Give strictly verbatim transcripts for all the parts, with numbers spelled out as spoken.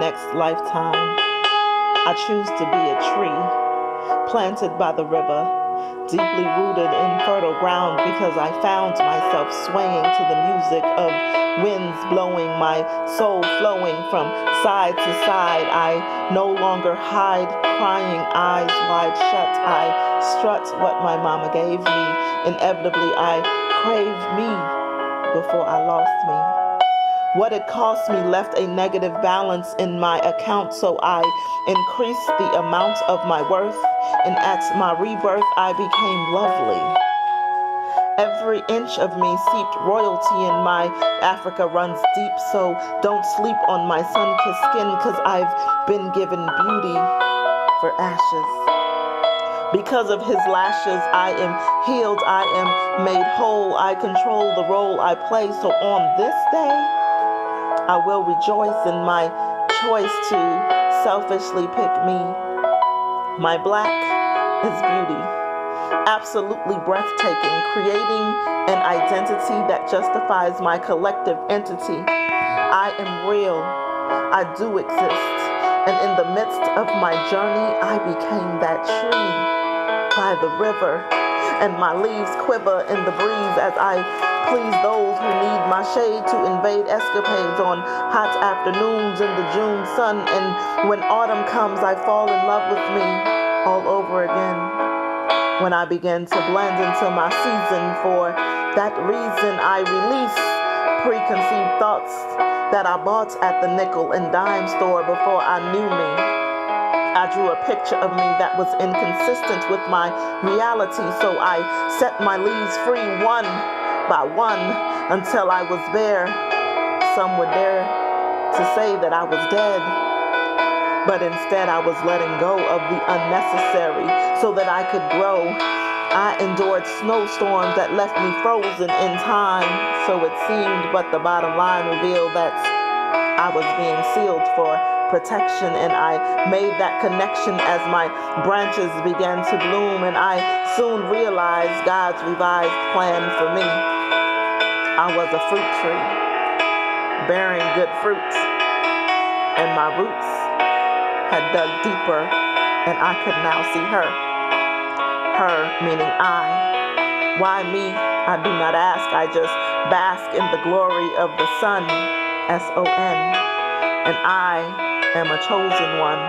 next lifetime, I choose to be a tree planted by the river, deeply rooted in fertile ground, because I found myself swaying to the music of winds blowing, my soul flowing from side to side. I no longer hide, crying, eyes wide shut. I strut what my mama gave me. Inevitably, I crave me before I lost me. What it cost me left a negative balance in my account, so I increased the amount of my worth, and at my rebirth, I became lovely. Every inch of me seeped royalty, and my Africa runs deep, so don't sleep on my sun-kissed skin, cause I've been given beauty for ashes. Because of his lashes, I am healed, I am made whole, I control the role I play, so on this day, I will rejoice in my choice to selfishly pick me. My black is beauty, absolutely breathtaking, creating an identity that justifies my collective entity. I am real, I do exist, and in the midst of my journey, I became that tree by the river, and my leaves quiver in the breeze as I please those who need my shade to invade escapades on hot afternoons in the June sun. And when autumn comes, I fall in love with me all over again. When I begin to blend into my season, for that reason I release preconceived thoughts that I bought at the nickel and dime store before I knew me. I drew a picture of me that was inconsistent with my reality, so I set my leaves free one by one until I was bare. Some would dare to say that I was dead, but instead I was letting go of the unnecessary so that I could grow. I endured snowstorms that left me frozen in time, so it seemed, but the bottom line revealed that I was being sealed for protection, and I made that connection as my branches began to bloom, and I soon realized God's revised plan for me. I was a fruit tree, bearing good fruit, and my roots had dug deeper, and I could now see her. Her meaning I. Why me? I do not ask, I just bask in the glory of the sun, S O N, and I am a chosen one.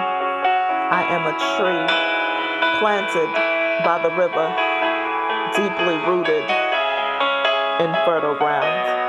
I am a tree planted by the river, deeply rooted in fertile ground.